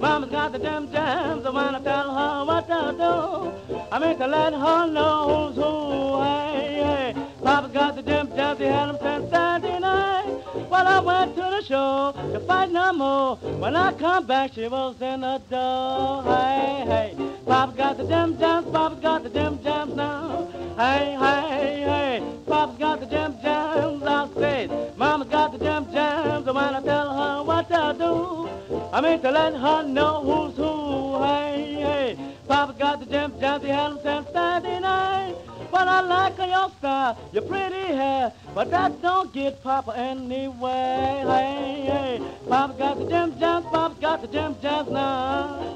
Mama's got the dim jams, I wanna tell her what to do. I mean to let her know who's who, hey, hey. Papa's got the dim jams, he had them since Saturday night. Well, I went to the show to fight no more. When I come back, she was in the door, hey, hey. Papa's got the dim jams, Papa's got the dim jams now. Hey, hey, hey, Papa's got the dim jams, I said. Mama's got the dim jams, I wanna tell her what to do. I mean to let her know who's who, hey, hey. Papa's got the dim jams, he had them since Saturday night. But I like your style, your pretty hair, but that don't get Papa anyway, hey, hey. Papa's got the dim jams, Papa's got the dim jams now.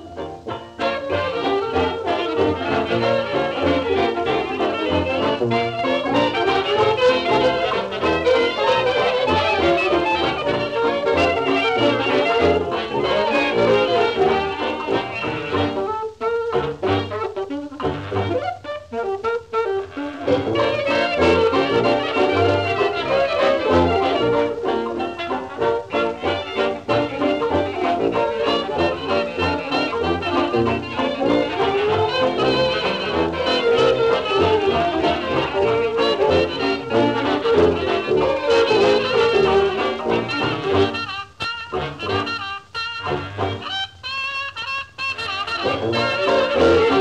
Thank you.